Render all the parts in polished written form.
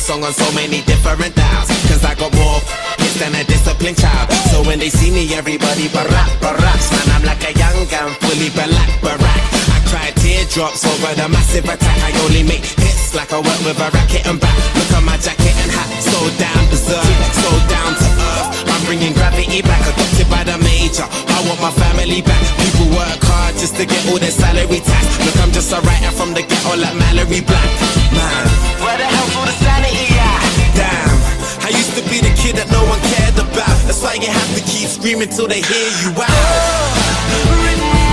song on so many different dials, cause I got more hits than a disciplined child. So when they see me, everybody barracks. Man, I'm like a young gun, fully black barack. I cry teardrops over the massive attack. I only make hits like I work with a racket and back. Look at my jacket and hat, so down berserk, so down to earth. I'm bringing gravity back, adopted by the major. I want my family back. People work hard just to get all their salary tax. Look, I'm just a writer from the ghetto like Mallory Black. Man, where the hell's all the sanity at? Damn, I used to be the kid that no one cared about. That's why you have to keep screaming till they hear you out.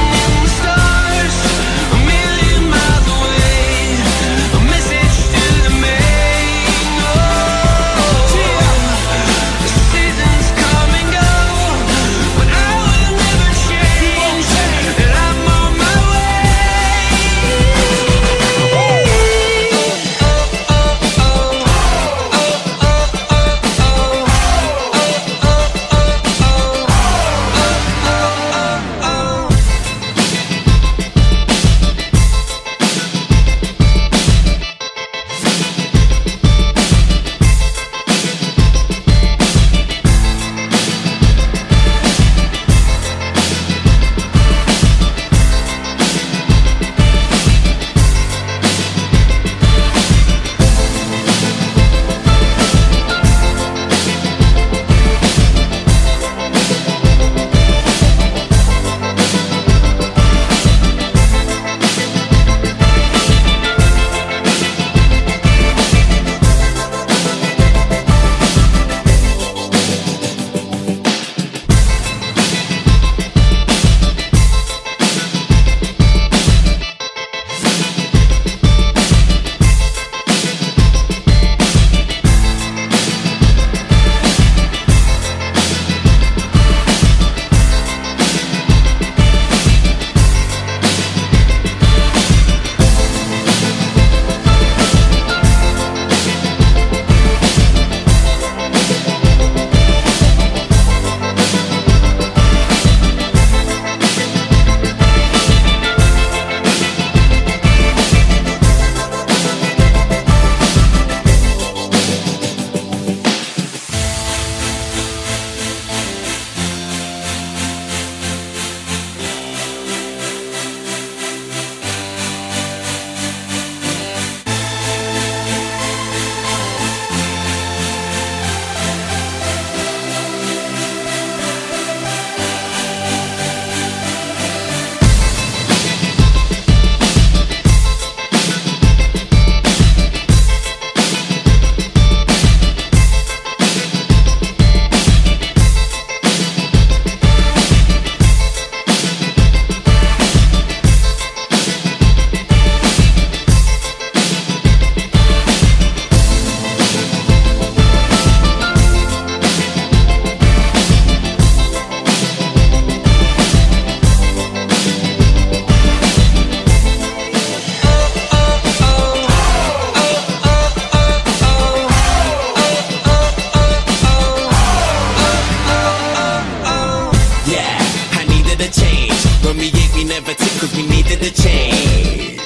cause we needed a change.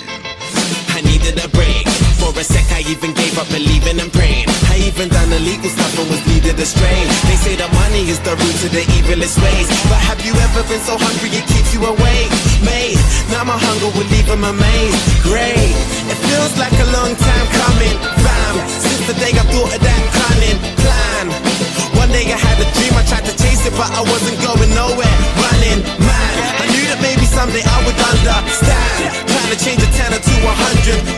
I needed a break. For a sec I even gave up believing and praying. I even done illegal stuff and was needed a strain. They say that money is the root to the evilest ways, but have you ever been so hungry it keeps you awake? Mate, now my hunger will leave them amazed. Great, it feels like a long time coming, fam. Since the day I thought of that cunning plan. One day I had a dream, I tried to chase it, but I wasn't going nowhere. Running, man, I knew that maybe someday I would understand. Trying to change a 10 to 100.